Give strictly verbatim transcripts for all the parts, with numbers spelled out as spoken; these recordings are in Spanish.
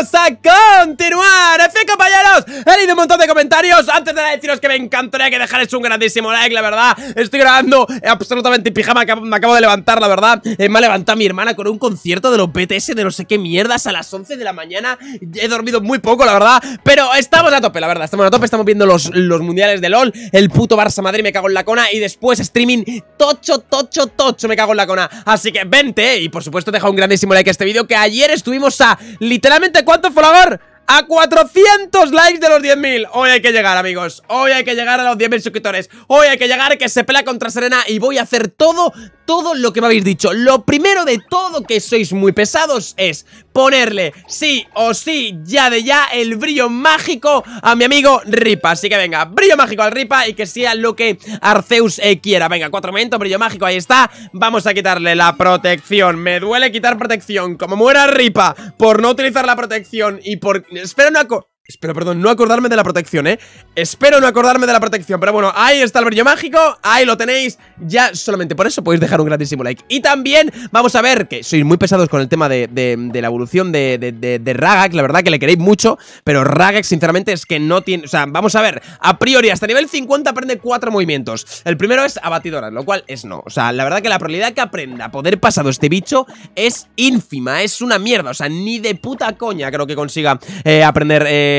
vamos a continuar. En fin, compañeros, he leído un montón de comentarios. Antes de deciros que me encantaría que dejarais un grandísimo like, la verdad. Estoy grabando absolutamente en pijama, me acabo de levantar, la verdad. eh, Me ha levantado mi hermana con un concierto de los B T S de no sé qué mierdas a las once de la mañana. He dormido muy poco, la verdad, pero estamos a tope, la verdad. Estamos a tope, estamos viendo los, los mundiales de LOL. El puto Barça Madrid, me cago en la cona. Y después streaming tocho, tocho, tocho, me cago en la cona. Así que vente, y por supuesto deja un grandísimo like a este vídeo, que ayer estuvimos a, literalmente, ¿cuánto follower? A cuatrocientos likes de los diez mil. Hoy hay que llegar, amigos. Hoy hay que llegar a los diez mil suscriptores. Hoy hay que llegar, que se pelea contra Serena. Y voy a hacer todo, todo lo que me habéis dicho. Lo primero de todo, que sois muy pesados, es ponerle sí o sí, ya de ya, el brillo mágico a mi amigo Ripa. Así que venga, brillo mágico al Ripa, y que sea lo que Arceus eh, quiera. Venga, cuatro momentos, brillo mágico, ahí está. Vamos a quitarle la protección. Me duele quitar protección. Como muera Ripa por no utilizar la protección y por... Espero no aco... Espero, perdón, no acordarme de la protección, ¿eh? Espero no acordarme de la protección. Pero bueno, ahí está el brillo mágico. Ahí lo tenéis. Ya solamente por eso podéis dejar un grandísimo like. Y también vamos a ver, que sois muy pesados con el tema de, de, de la evolución de, de, de, de Ragax. La verdad que le queréis mucho, pero Ragax sinceramente es que no tiene... O sea, vamos a ver, a priori hasta nivel cincuenta aprende cuatro movimientos. El primero es abatidoras, lo cual es no. O sea, la verdad que la probabilidad que aprenda a poder pasado este bicho es ínfima. Es una mierda, o sea, ni de puta coña creo que consiga eh, aprender... Eh,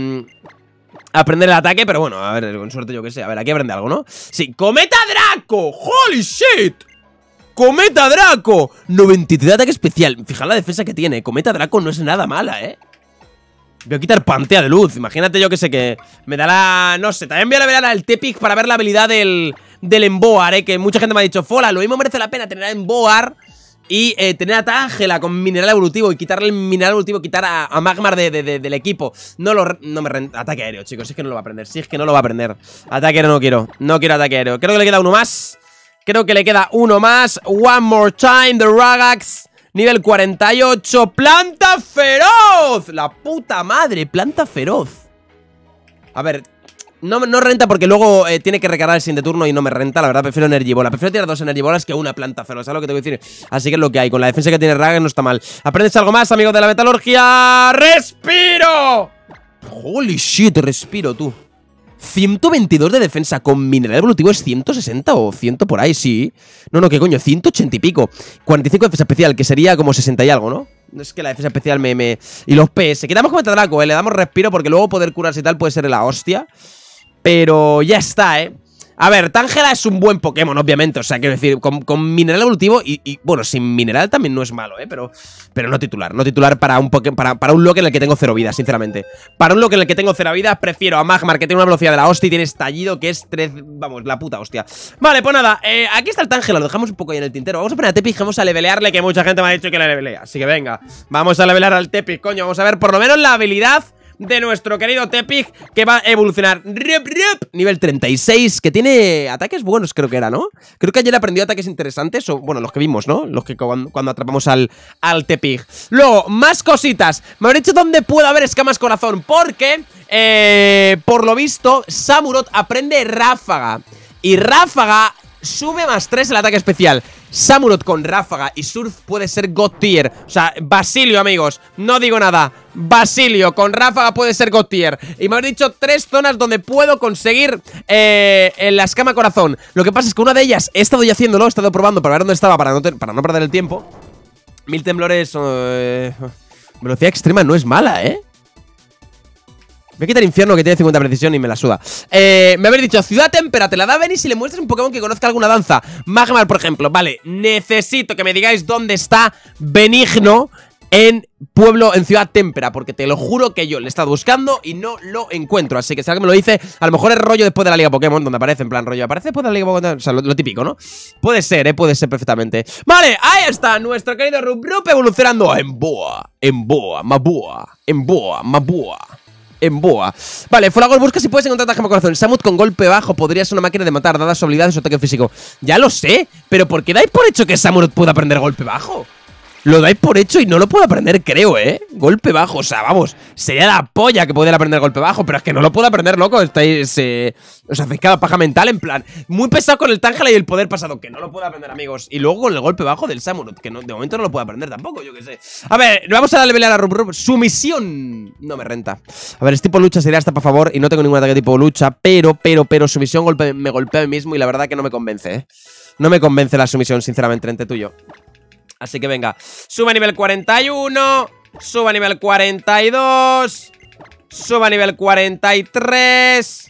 aprender el ataque, pero bueno, a ver, con suerte yo que sé. A ver, aquí aprende algo, ¿no? Sí, Cometa Draco. ¡Holy shit! Cometa Draco, noventa y tres de ataque especial. Fijad la defensa que tiene. Cometa Draco no es nada mala, ¿eh? Voy a quitar Pantea de luz. Imagínate yo que sé que me dará... No sé, también voy a levelar al Tepic para ver la habilidad del, del Emboar, ¿eh? Que mucha gente me ha dicho, Fola, lo mismo merece la pena tener a Emboar y eh, tener a Tángela con mineral evolutivo, y quitarle el mineral evolutivo, quitar a, a Magmar de, de, de, del equipo. No lo no me renta. Ataque aéreo, chicos, es que no lo va a aprender. Si es que no lo va a aprender. Ataque aéreo no quiero. No quiero ataque aéreo. Creo que le queda uno más. Creo que le queda uno más. One more time, the Ragax. Nivel cuarenta y ocho. ¡Planta feroz! La puta madre, planta feroz. A ver, No, no renta porque luego eh, tiene que recargar el siguiente turno y no me renta, la verdad prefiero Energy Bola. Prefiero tirar dos Energy Bolas que una planta feroz, ¿sabes lo que te voy a decir? Así que es lo que hay, con la defensa que tiene Ragax no está mal. ¿Aprendes algo más, amigos de la metalurgia? ¡Respiro! Holy shit, respiro, tú. ciento veintidós de defensa, con mineral evolutivo es ciento sesenta o cien por ahí, sí. No, no, qué coño, ciento ochenta y pico. cuarenta y cinco de defensa especial, que sería como sesenta y algo, ¿no? Es que la defensa especial me... me... Y los P S, quitamos como Draco, eh, le damos respiro porque luego poder curarse y tal puede ser la hostia. Pero ya está, ¿eh? A ver, Tángela es un buen Pokémon, obviamente. O sea, quiero decir, con, con mineral evolutivo y, y, bueno, sin mineral también no es malo, ¿eh? Pero, pero no titular, no titular para un Pokémon, para, para un lock en el que tengo cero vida, sinceramente. Para un lock en el que tengo cero vida, prefiero a Magmar, que tiene una velocidad de la hostia y tiene estallido, que es tres... Vamos, la puta hostia. Vale, pues nada, eh, aquí está el Tángela, lo dejamos un poco ahí en el tintero. Vamos a poner a Tepic, vamos a levelearle, que mucha gente me ha dicho que le levelea. Así que venga, vamos a levelear al Tepic, coño. Vamos a ver por lo menos la habilidad de nuestro querido Tepic, que va a evolucionar. Rup, rup, nivel treinta y seis, que tiene ataques buenos, creo que era, ¿no? Creo que ayer aprendió ataques interesantes, o bueno, los que vimos, ¿no? Los que cuando, cuando atrapamos al, al Tepic. Luego, más cositas. Me han dicho dónde puede haber escamas corazón, porque, eh, por lo visto, Samurott aprende Ráfaga. Y Ráfaga sube más tres el ataque especial. Samurott con Ráfaga y Surf puede ser God Tier. O sea, Basilio, amigos, no digo nada. Basilio con Ráfaga puede ser God Tier. Y me han dicho tres zonas donde puedo conseguir eh, la escama corazón. Lo que pasa es que una de ellas he estado ya haciéndolo, he estado probando para ver dónde estaba, para no, para no perder el tiempo. Mil temblores, eh, velocidad extrema no es mala, ¿eh? Voy a quitar Infierno, que tiene cincuenta precisión y me la suda. eh, Me habéis dicho, Ciudad Témpera, te la da Benny si le muestras un Pokémon que conozca alguna danza. Magmar, por ejemplo, vale. Necesito que me digáis dónde está Benigno en pueblo, en Ciudad Témpera, porque te lo juro que yo le he estado buscando y no lo encuentro. Así que si alguien me lo dice, a lo mejor es rollo después de la Liga Pokémon, donde aparece, en plan rollo, aparece después de la Liga Pokémon, o sea, lo, lo típico, ¿no? Puede ser, eh, puede ser perfectamente. Vale, ahí está, nuestro querido Rubrup evolucionando en Boa, en Boa, Mabua, en Boa, Mabua, en Boa. Vale, Folagor, busca si puedes encontrar Tajama Corazón. Samut con golpe bajo podría ser una máquina de matar, dada su habilidad y su ataque físico. Ya lo sé, pero ¿por qué dais por hecho que Samurott pueda aprender golpe bajo? Lo dais por hecho y no lo puedo aprender, creo, ¿eh? Golpe bajo, o sea, vamos. Sería la polla que poder aprender golpe bajo, pero es que no lo puedo aprender, loco. Estáis, eh, os hacéis cada paja mental, en plan. Muy pesado con el Tangela y el poder pasado, que no lo puedo aprender, amigos. Y luego con el golpe bajo del Samurott, que no, de momento no lo puedo aprender tampoco, yo qué sé. A ver, vamos a darle pelea a la Rup Rup. Sumisión. No me renta. A ver, es tipo lucha, sería hasta para favor. Y no tengo ningún ataque tipo lucha, pero, pero, pero, sumisión golpe, me golpea a mí mismo y la verdad que no me convence, ¿eh? No me convence la sumisión, sinceramente, entre tú y yo. Así que venga, sube a nivel cuarenta y uno, sube a nivel cuarenta y dos, sube a nivel cuarenta y tres.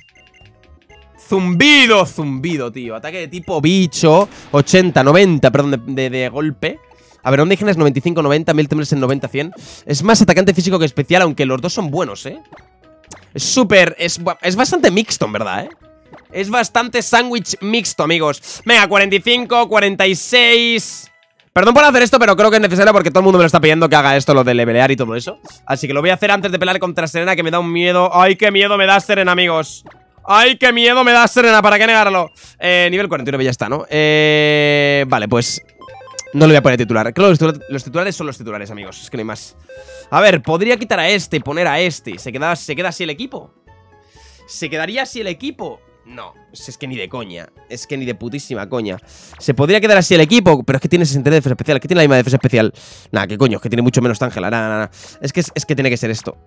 Zumbido, zumbido, tío. Ataque de tipo bicho, ochenta, noventa, perdón, de, de, de golpe. A ver, onda indígena noventa y cinco, noventa, mil temblores en noventa, cien. Es más atacante físico que especial, aunque los dos son buenos, ¿eh? Es súper, es, es bastante mixto, en verdad, ¿eh? Es bastante sándwich mixto, amigos. Venga, cuarenta y cinco, cuarenta y seis... Perdón por hacer esto, pero creo que es necesario porque todo el mundo me lo está pidiendo que haga esto, lo de levelear y todo eso. Así que lo voy a hacer antes de pelear contra Serena, que me da un miedo. ¡Ay, qué miedo me da Serena, amigos! ¡Ay, qué miedo me da Serena! ¿Para qué negarlo? Eh, nivel cuarenta y nueve ya está, ¿no? Eh, vale, pues no le voy a poner titular. Creo que los, los titulares son los titulares, amigos. Es que no hay más. A ver, podría quitar a este y poner a este. ¿Se queda, ¿Se queda así el equipo? ¿Se quedaría así el equipo? No, es que ni de coña. Es que ni de putísima coña. Se podría quedar así el equipo, pero es que tiene sesenta de defensa especial. Que tiene la misma defensa especial. Nah, qué coño, es que tiene mucho menos Tangela. Nah, nah, nah. Es que, es, es que tiene que ser esto.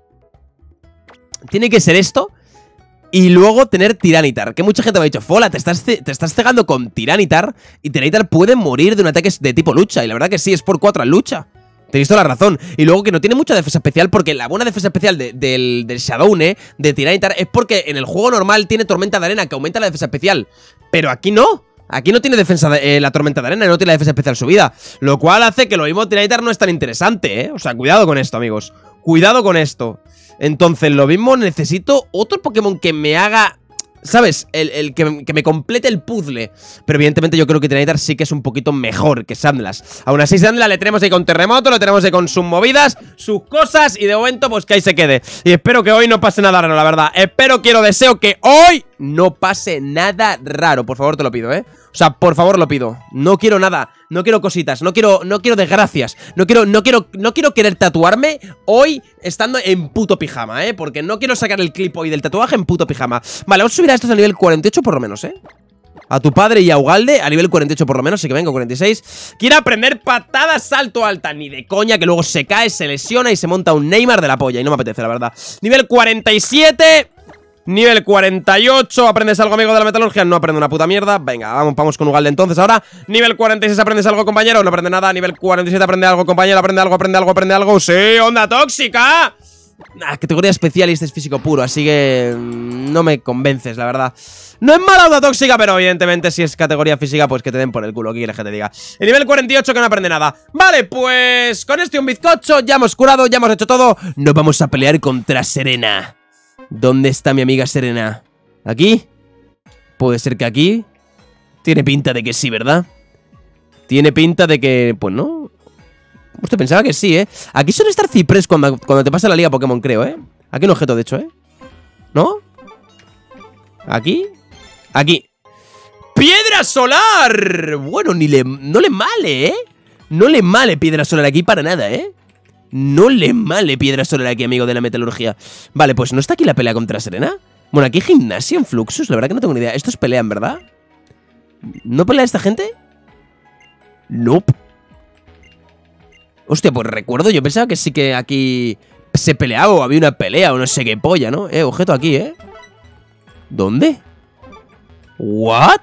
Tiene que ser esto. Y luego tener Tiranitar. Que mucha gente me ha dicho, Fola, te estás, te estás cegando con Tiranitar. Y Tiranitar puede morir de un ataque de tipo lucha. Y la verdad que sí, es por cuatro en lucha. Tenéis toda la razón. Y luego que no tiene mucha defensa especial, porque la buena defensa especial de, del, del Shadowne, de Tiranitar, es porque en el juego normal tiene Tormenta de Arena, que aumenta la defensa especial. Pero aquí no. Aquí no tiene defensa de, eh, la Tormenta de Arena, no tiene la defensa especial subida. Lo cual hace que lo mismo Tiranitar no es tan interesante, ¿eh? O sea, cuidado con esto, amigos. Cuidado con esto. Entonces, lo mismo necesito otro Pokémon que me haga... ¿Sabes? El, el que, que me complete el puzzle. Pero evidentemente yo creo que Tiranitar sí que es un poquito mejor que Sandlas. Aún así Sandlas le tenemos ahí con terremoto, lo tenemos ahí con sus movidas, sus cosas. Y de momento pues que ahí se quede. Y espero que hoy no pase nada raro, la verdad. Espero, quiero, deseo que hoy no pase nada raro. Por favor te lo pido, ¿eh? O sea, por favor lo pido. No quiero nada. No quiero cositas, no quiero, no quiero desgracias. No quiero, no quiero, no quiero querer tatuarme hoy estando en puto pijama, ¿eh? Porque no quiero sacar el clip hoy del tatuaje en puto pijama. Vale, vamos a subir a estos a nivel cuarenta y ocho por lo menos, ¿eh? A tu padre y a Ugalde a nivel cuarenta y ocho por lo menos, así que vengo cuarenta y seis. Quiero aprender patadas salto alta, ni de coña, que luego se cae, se lesiona y se monta un Neymar de la polla. Y no me apetece, la verdad. Nivel cuarenta y siete. Nivel cuarenta y ocho, ¿aprendes algo, amigo de la metalurgia? No aprendo una puta mierda. Venga, vamos, vamos con Ugalde entonces ahora. Nivel cuarenta y seis, ¿aprendes algo, compañero? No aprende nada. Nivel cuarenta y siete, ¿aprende algo, compañero? ¿Aprende algo, aprende algo, aprende algo? ¡Sí! ¡Onda tóxica! Nah, categoría especial y este es físico puro, así que... Mmm, no me convences, la verdad. No es mala onda tóxica, pero evidentemente si es categoría física, pues que te den por el culo. ¿Qué quieres que te diga? El nivel cuarenta y ocho que no aprende nada. Vale, pues con este un bizcocho ya hemos curado, ya hemos hecho todo. Nos vamos a pelear contra Serena. ¿Dónde está mi amiga Serena? ¿Aquí? Puede ser que aquí. Tiene pinta de que sí, ¿verdad? Tiene pinta de que... Pues no. Usted pensaba que sí, ¿eh? Aquí suele estar Ciprés cuando, cuando te pasa la liga Pokémon, creo, ¿eh? Aquí un objeto, de hecho, ¿eh? ¿No? ¿Aquí? Aquí. ¡Piedra solar! Bueno, ni le... No le male, ¿eh? No le male piedra solar aquí para nada, ¿eh? No le male piedra solar aquí, amigo de la metalurgia. Vale, pues ¿no está aquí la pelea contra Serena? Bueno, aquí hay gimnasio en Fluxus, la verdad que no tengo ni idea. ¿Estos pelean, verdad? ¿No pelea esta gente? Nope. Hostia, pues recuerdo, yo pensaba que sí que aquí se peleaba o había una pelea o no sé qué polla, ¿no? Eh, objeto aquí, ¿eh? ¿Dónde? ¿What?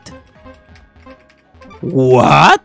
¿What?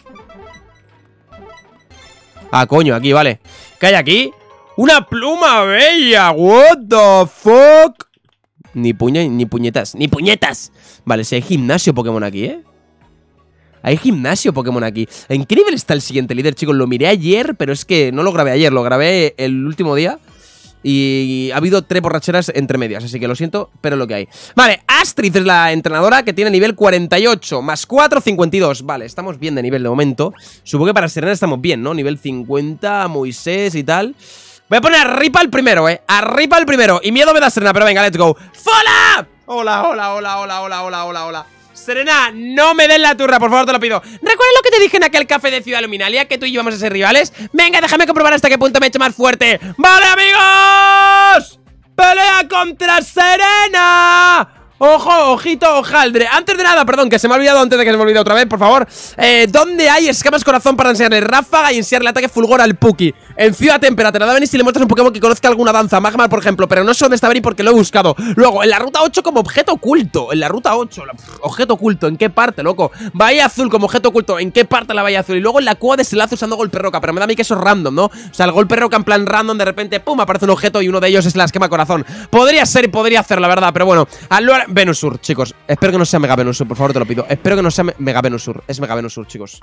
Ah, coño, aquí, vale. ¿Qué hay aquí? ¡Una pluma bella! ¿What the fuck? Ni puña, ni puñetas, ni puñetas. Vale, si hay gimnasio Pokémon aquí, ¿eh? Hay gimnasio Pokémon aquí. ¿En qué nivel está el siguiente líder, chicos? Lo miré ayer, pero es que no lo grabé ayer. Lo grabé el último día. Y ha habido tres borracheras entre medias, así que lo siento, pero es lo que hay. Vale, Astrid es la entrenadora que tiene nivel cuarenta y ocho, más cuatro, cincuenta y dos. Vale, estamos bien de nivel de momento. Supongo que para Serena estamos bien, ¿no? Nivel cincuenta, Moisés y tal. Voy a poner a Ripa el primero, ¿eh? A Ripa el primero. Y miedo me da Serena, pero venga, let's go. ¡Fola! Hola, hola, hola, hola, hola, hola, hola, hola. Serena, no me den la turra, por favor, te lo pido. ¿Recuerdas lo que te dije en aquel café de Ciudad Luminalia? Que tú y yo vamos a ser rivales. Venga, déjame comprobar hasta qué punto me he hecho más fuerte. ¡Vale, amigos! ¡Pelea contra Serena! Ojo, ojito, hojaldre. Antes de nada, perdón, que se me ha olvidado antes de que se me olvide otra vez, por favor. eh, ¿Dónde hay escamas corazón para enseñarle ráfaga y enseñarle ataque fulgor al Puki? En Ciudad Tempera, te la da venir si le muestras un Pokémon que conozca alguna danza, Magmar, por ejemplo. Pero no sé dónde está Benny porque lo he buscado. Luego, en la ruta ocho como objeto oculto. En la ruta ocho, la, pff, objeto oculto, ¿en qué parte, loco? Bahía Azul como objeto oculto, ¿en qué parte la Bahía Azul? Y luego en la cueva de Selazo usando golpe roca. Pero me da a mí que eso es random, ¿no? O sea, el golpe roca en plan random, de repente, pum, aparece un objeto y uno de ellos es la esquema corazón. Podría ser y podría hacer, la verdad, pero bueno. Al Venusur, chicos. Espero que no sea Mega Venusur, por favor, te lo pido. Espero que no sea me Mega Venusur. Es Mega Venusur, chicos.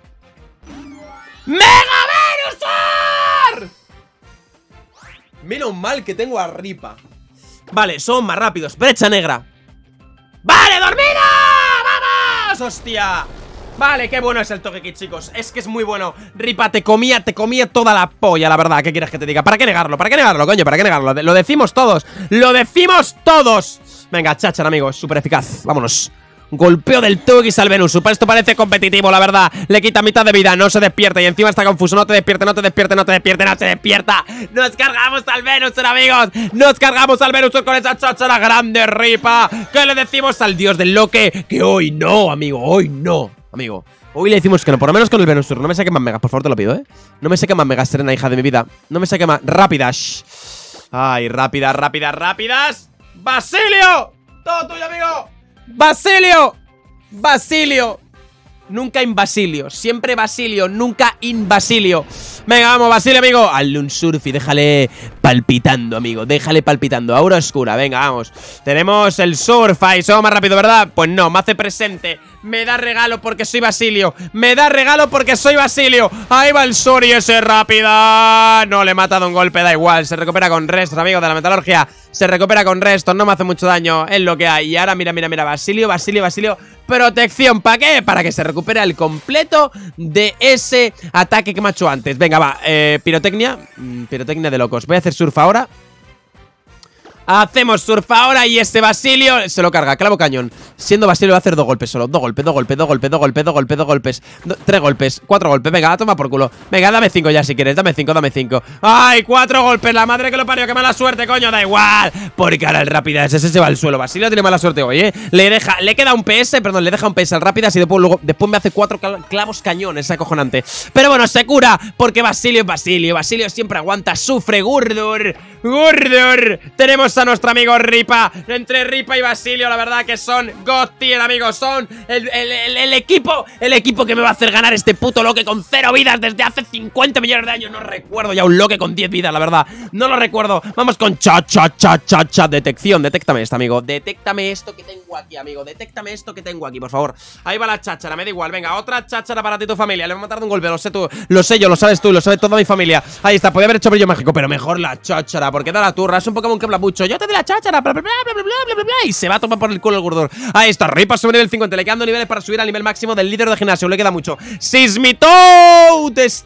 ¡Mega Venusur! Menos mal que tengo a Ripa. Vale, son más rápidos. Brecha negra. ¡Vale, dormida! ¡Vamos! ¡Hostia! Vale, qué bueno es el Togekiss, chicos. Es que es muy bueno. Ripa, te comía, te comía toda la polla, la verdad. ¿Qué quieres que te diga? ¿Para qué negarlo? ¿Para qué negarlo, coño? ¿Para qué negarlo? Lo decimos todos. ¡Lo decimos todos! Venga, cháchara, amigo, es súper eficaz. Vámonos. Golpeo del Togekiss al Venusur. Esto parece competitivo, la verdad. Le quita mitad de vida, no se despierta. Y encima está confuso, no te despierte, no te despierte, no te despierte, no se despierta. Nos cargamos al Venusur, amigos. Nos cargamos al Venusur con esa cháchara grande, Ripa. ¿Qué le decimos al dios del Loque? Que hoy no, amigo, hoy no, amigo. Hoy le decimos que no, por lo menos con el Venusur. No me saque más megas, por favor, te lo pido, ¿eh? No me saque más megas, Serena, hija de mi vida. No me saque más. Rápidas. Ay, rápidas, rápidas, rápidas. ¡Basilio! ¡Todo tuyo, amigo! ¡Basilio! ¡Basilio! Nunca in Basilio. Siempre Basilio, nunca in Basilio. Venga, vamos, Basilio, amigo. Hazle un surf y déjale palpitando, amigo. Déjale palpitando. Aura oscura, venga, vamos. Tenemos el surf ahí. Somos más rápido, ¿verdad? Pues no, me hace presente. Me da regalo porque soy Basilio. Me da regalo porque soy Basilio. Ahí va el Suri ese rápida. No, le he matado un golpe, da igual. Se recupera con restos, amigo, de la metalurgia. Se recupera con restos, no me hace mucho daño. Es lo que hay. Y ahora, mira, mira, mira. Basilio, Basilio, Basilio. Protección, ¿para qué? Para que se recupere el completo de ese ataque que me ha hecho antes. Venga, va, eh, pirotecnia. mm, Pirotecnia de locos. Voy a hacer surf ahora. Hacemos surf ahora y este Basilio se lo carga, clavo cañón. Siendo Basilio va a hacer dos golpes solo. Dos golpes, dos golpes, dos golpes, dos golpes, dos golpes, dos golpes do, Tres golpes, cuatro golpes, venga, toma por culo. Venga, dame cinco ya si quieres, dame cinco, dame cinco. ¡Ay, cuatro golpes! La madre que lo parió, qué mala suerte, coño, da igual. Porque ahora el Rápidas, ese se va al suelo. Basilio tiene mala suerte hoy, eh. Le deja, le queda un P S, perdón, le deja un P S al Rápidas y después, luego, después me hace cuatro clavos cañones, es acojonante. Pero bueno, se cura, porque Basilio es Basilio. Basilio siempre aguanta, sufre, Gurdurr. Gurdurr. Tenemos a nuestro amigo Ripa. Entre Ripa y Basilio, la verdad que son God tier, amigos. Son el, el, el, el equipo El equipo que me va a hacer ganar este puto Loque con cero vidas desde hace cincuenta millones de años. No recuerdo ya un Loque con diez vidas, la verdad. No lo recuerdo. Vamos con cha, cha, cha, cha, cha. Detección, detéctame esto, amigo. Detéctame esto que tengo aquí, amigo. Detéctame esto que tengo aquí, por favor. Ahí va la cháchara, me da igual. Venga, otra cháchara para ti y tu familia. Le voy a matar de un golpe, lo sé tú. Lo sé yo, lo sabes tú, lo sabe toda mi familia. Ahí está, podía haber hecho brillo mágico, pero mejor la cháchara, porque da la turra. Es un Pokémon que habla mucho. Yo te doy la cháchara, bla, bla, bla, bla, bla, bla, bla, bla, y se va a tomar por el culo el Gurdurr. Ahí está, Ripa sube nivel cincuenta. Le quedan dos niveles para subir al nivel máximo del líder de gimnasio. Le queda mucho. Sismitoad es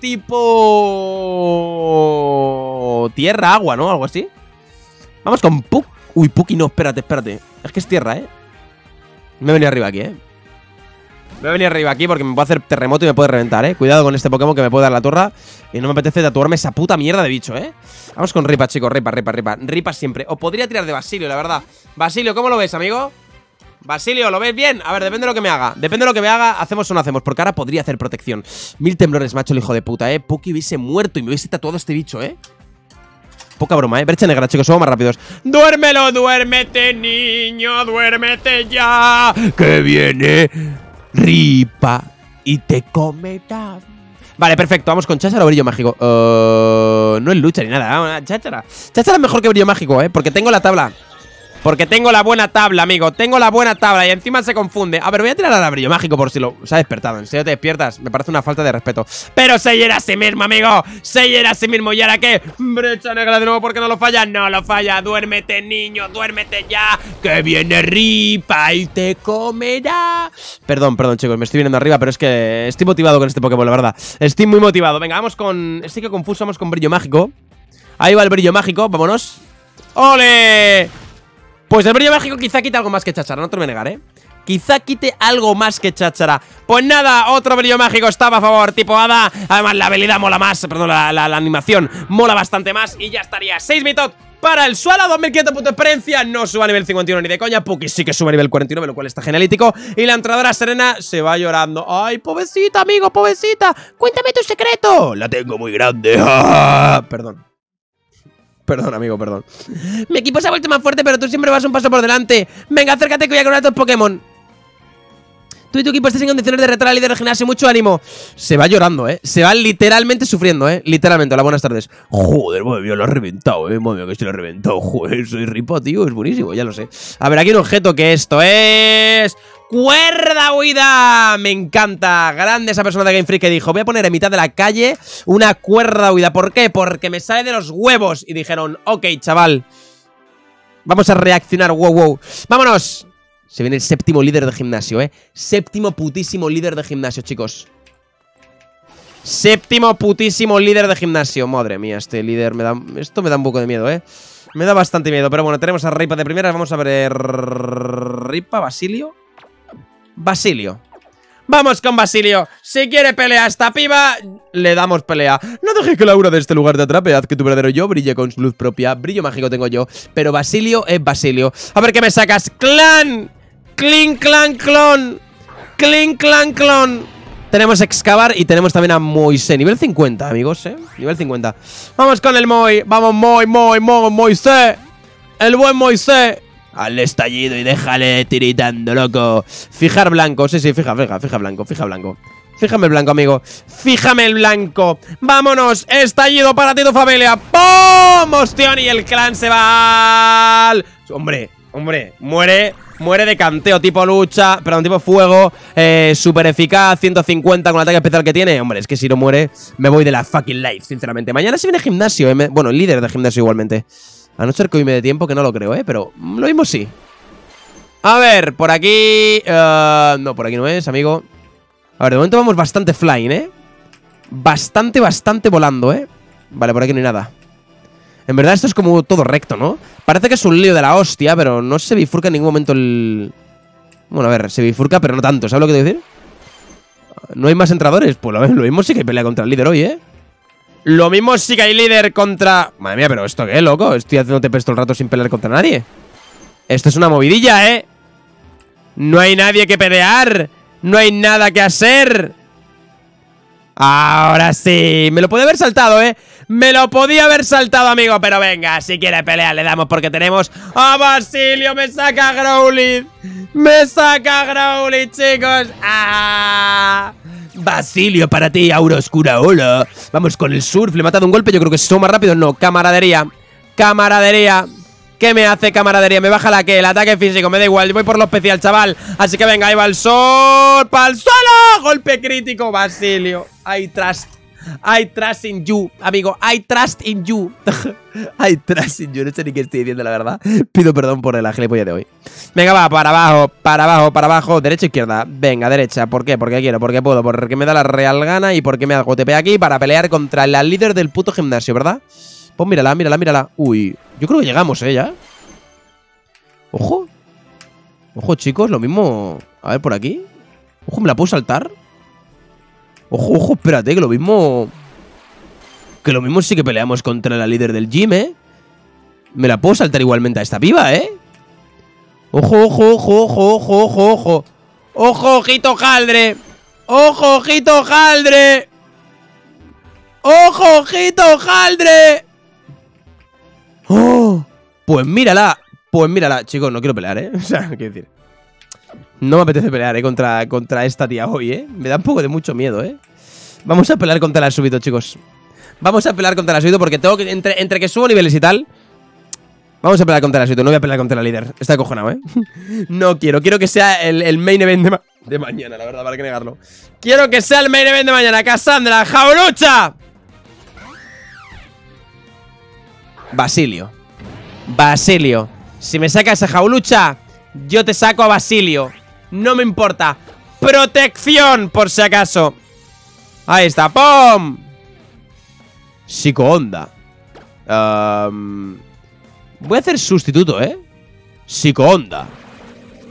tipo tierra, agua, ¿no? Algo así. Vamos con Puck. Uy, Puki no, espérate, espérate. Es que es tierra, ¿eh? Me he venido arriba aquí, ¿eh? Me he venido arriba aquí porque me puede hacer terremoto y me puede reventar, ¿eh? Cuidado con este Pokémon que me puede dar la turra. Y no me apetece tatuarme esa puta mierda de bicho, ¿eh? Vamos con Ripa, chicos, Ripa, Ripa, Ripa. Ripa siempre. O podría tirar de Basilio, la verdad. Basilio, ¿cómo lo ves, amigo? Basilio, ¿lo ves bien? A ver, depende de lo que me haga. Depende de lo que me haga, hacemos o no hacemos. Porque ahora podría hacer protección. Mil temblores, macho, el hijo de puta, ¿eh? Puki hubiese muerto y me hubiese tatuado este bicho, ¿eh? Poca broma, ¿eh? Brecha negra, chicos, somos más rápidos. ¡Duérmelo, duérmete, niño! ¡Duérmete ya! ¡Que viene Ripa y te comerá! Vale, perfecto, vamos con cháchara o brillo mágico. uh, No es lucha ni nada, vamos, cháchara. Cháchara es mejor que brillo mágico, ¿eh? Porque tengo la tabla. Porque tengo la buena tabla, amigo. Tengo la buena tabla y encima se confunde. A ver, voy a tirar al brillo mágico por si lo... Se ha despertado. En serio te despiertas. Me parece una falta de respeto. Pero se hiera a sí mismo, amigo. Se hiera a sí mismo. ¿Y ahora qué? Brecha negra de nuevo porque no lo falla. No lo falla. Duérmete, niño. Duérmete ya. Que viene Ripa y te comerá. Perdón, perdón, chicos. Me estoy viniendo arriba, pero es que estoy motivado con este Pokémon, la verdad. Estoy muy motivado. Venga, vamos con... Estoy que confuso. Vamos con brillo mágico. Ahí va el brillo mágico. Vámonos. ¡Ole! Pues el brillo mágico quizá quita algo más que cháchara, no te lo voy a negar, ¿eh? Quizá quite algo más que cháchara. Pues nada, otro brillo mágico estaba a favor, tipo hada. Además la habilidad mola más, perdón, la, la, la animación mola bastante más. Y ya estaría, seis mitot para el suelo, dos mil quinientos puntos de experiencia. No sube a nivel cincuenta y uno ni de coña. Puki sí que sube a nivel cuarenta y nueve, lo cual está genialítico. Y la entrenadora Serena se va llorando. Ay, pobrecita, amigo, pobrecita. Cuéntame tu secreto. La tengo muy grande. Ah, perdón. Perdón, amigo, perdón. Mi equipo se ha vuelto más fuerte, pero tú siempre vas un paso por delante. Venga, acércate que voy a coronar a tus Pokémon. Tú y tu equipo estás en condiciones de retar al líder del gimnasio. Mucho ánimo. Se va llorando, ¿eh? Se va literalmente sufriendo, ¿eh? Literalmente. Hola, buenas tardes. Joder, madre mía, lo has reventado, ¿eh? Madre mía, que estoy lo he reventado. Joder, soy ripa, tío. Es buenísimo, ya lo sé. A ver, aquí hay un objeto que esto es... ¡Cuerda huida! Me encanta. Grande esa persona de Game Freak que dijo: voy a poner en mitad de la calle una cuerda huida. ¿Por qué? Porque me sale de los huevos. Y dijeron: ok, chaval. Vamos a reaccionar. Wow, wow. ¡Vámonos! Se viene el séptimo líder de gimnasio, ¿eh? Séptimo putísimo líder de gimnasio, chicos. Séptimo putísimo líder de gimnasio. Madre mía, este líder me da... Esto me da un poco de miedo, ¿eh? Me da bastante miedo. Pero bueno, tenemos a Ripa de primeras. Vamos a ver... Ripa, Basilio. Basilio. Vamos con Basilio. Si quiere pelea a esta piba, le damos pelea. No dejes que la aura de este lugar te atrape. Haz que tu verdadero yo brille con su luz propia. Brillo mágico tengo yo, pero Basilio es Basilio. A ver qué me sacas. ¡Clan! ¡Clink, clan, clon! ¡Clink, clan, clon! Tenemos excavar y tenemos también a Moise. Nivel cincuenta, amigos, ¿eh? Nivel cincuenta. Vamos con el Moi. Vamos, Moi, Moi, Moi, Moise. El buen Moise. Al estallido y déjale tiritando, loco. Fijar blanco, sí, sí, fija, fija, fija blanco, fija blanco. Fíjame el blanco, amigo. Fíjame el blanco. Vámonos, estallido para ti, tu familia. ¡Pum! Ostión y el clan se va al... Hombre, hombre, muere... Muere de canteo, tipo lucha, perdón, tipo fuego, eh, super eficaz, ciento cincuenta con el ataque especial que tiene. Hombre, es que si no muere, me voy de la fucking life, sinceramente. Mañana se viene gimnasio, eh, me, bueno, el líder de gimnasio igualmente. A no ser que hoy me dé tiempo, que no lo creo, eh, pero lo mismo sí. A ver, por aquí... Uh, no, por aquí no es, amigo. A ver, de momento vamos bastante flying, eh. Bastante, bastante volando, eh. Vale, por aquí no hay nada. En verdad esto es como todo recto, ¿no? Parece que es un lío de la hostia, pero no se bifurca en ningún momento el... Bueno, a ver, se bifurca, pero no tanto, ¿sabes lo que te voy a decir? ¿No hay más entradores? Pues lo, lo mismo sí que hay pelea contra el líder hoy, ¿eh? Lo mismo sí que hay líder contra... Madre mía, pero ¿esto qué, loco? Estoy haciéndote pesto el rato sin pelear contra nadie. Esto es una movidilla, ¿eh? No hay nadie que pelear. No hay nada que hacer. Ahora sí, me lo podía haber saltado, ¿eh? Me lo podía haber saltado, amigo. Pero venga, si quiere pelear le damos porque tenemos a Basilio. Me saca Growlithe. Me saca Growlithe, chicos. ¡Ah! Basilio para ti, aura oscura, hola. Vamos con el surf, le he matado un golpe. Yo creo que es más rápido, no, camaradería. Camaradería. ¿Qué me hace camaradería? Me baja la que, el ataque físico, me da igual, yo voy por lo especial, chaval. Así que venga, ahí va el sol, ¡pa'l suelo! Golpe crítico, Basilio. I trust, I trust in you, amigo, I trust in you. I trust in you, no sé ni qué estoy diciendo, la verdad. Pido perdón por el gilipollas de hoy. Venga, va, para abajo, para abajo, para abajo, derecha, izquierda. Venga, derecha, ¿por qué? Porque quiero, porque puedo, porque me da la real gana y porque me hago T P aquí para pelear contra la líder del puto gimnasio, ¿verdad? Pues mírala, mírala, mírala. Uy, yo creo que llegamos, ¿eh? Ya. Ojo. Ojo, chicos, lo mismo. A ver, por aquí. Ojo, ¿me la puedo saltar? Ojo, ojo, espérate, que lo mismo... Que lo mismo sí que peleamos contra la líder del gym, ¿eh? Me la puedo saltar igualmente a esta piba, ¿eh? Ojo, ojo, ojo, ojo, ojo, ojo, ojo. Ojo, ojito, jaldre. Ojo, ojito, jaldre. Ojo, ojito, jaldre. Oh, pues mírala, pues mírala. Chicos, no quiero pelear, ¿eh? O sea, quiero decir, no me apetece pelear, ¿eh? Contra, contra esta tía hoy, ¿eh? Me da un poco de mucho miedo, ¿eh? Vamos a pelear contra la súbito, chicos. Vamos a pelear contra la súbito porque tengo que... Entre, entre que subo niveles y tal... Vamos a pelear contra la súbito, no voy a pelear contra la líder. Está acojonado, ¿eh? No quiero, quiero que sea el, el main event de, ma de mañana, la verdad, para que negarlo. Quiero que sea el main event de mañana. Cassandra, ¡Jaulucha! Basilio. Basilio. Si me sacas a Jaulucha, yo te saco a Basilio. No me importa. Protección, por si acaso. Ahí está. ¡Pum! Psico-onda. Um, voy a hacer sustituto, ¿eh? Psico-onda.